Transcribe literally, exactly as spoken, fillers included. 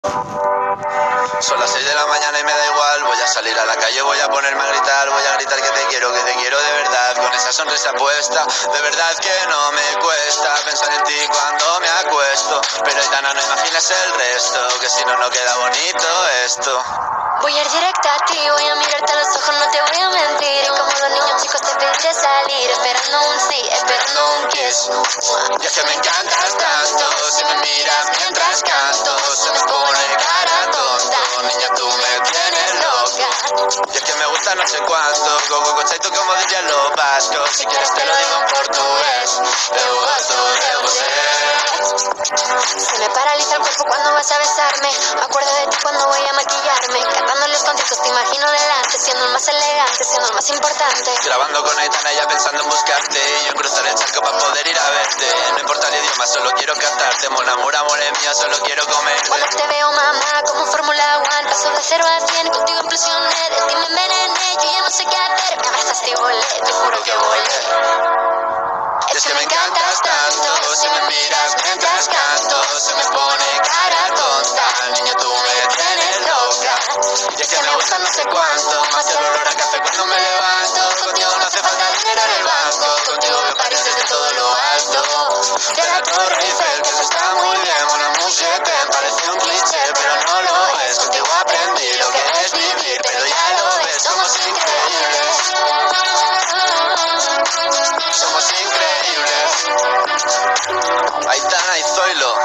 Son las seis de la mañana y me da igual. Voy a salir a la calle, voy a ponerme a gritar. Voy a gritar que te quiero, que te quiero de verdad. Con esa sonrisa puesta, de verdad que no me cuesta pensar en ti cuando me acuesto. Pero Aitana, no imaginas el resto, que si no, no queda bonito esto. Voy a ir directa a ti, voy a mirarte a los ojos, no te voy a mentir. Y como los niños chicos te pediré salir, esperando un sí, esperando un kiss. Y es que me encantas tanto, si me miras mientras canto, se me pone cara tonta. Niña, tú me tienes loca. Y es que me gusta no sé cuánto, go go go chaito como dirían los vascos. Si quieres te lo digo en portugués, eu gosto de você. Se me paraliza el cuerpo cuando vas a besarme. Me acuerdo de ti cuando voy a maquillarme. Cantando los conciertos te imagino delante, siendo el más elegante, siendo el más importante. Grabando con Aitana ya pensando en buscarte, y yo en cruzar el charco para poder ir a verte. No importa el idioma, solo quiero cantarte. Mon amor, amor es mío, solo quiero comer. Cuando te veo, mamá, como Fórmula One, paso de cero a cien, contigo implosioné. De ti me envenené, yo ya no sé qué hacer. Me abrazaste y volé, te juro que volé. Y es que me encantas tanto, si me miras mientras canto, se me pone cara tonta. Niña, tú me tienes loca. Y es que me gusta no sé cuánto, más el olor a café cuando me levanto. Contigo no hace falta dinero en el banco, contigo me pareces de todo lo alto. De la Torre Eiffel, que eso está muy bien, una música parece un cliché, pero no lo es. Contigo aprendí lo que es vivir, pero ya lo ves, somos increíbles. Somos increíbles. Aitana y Zoilo.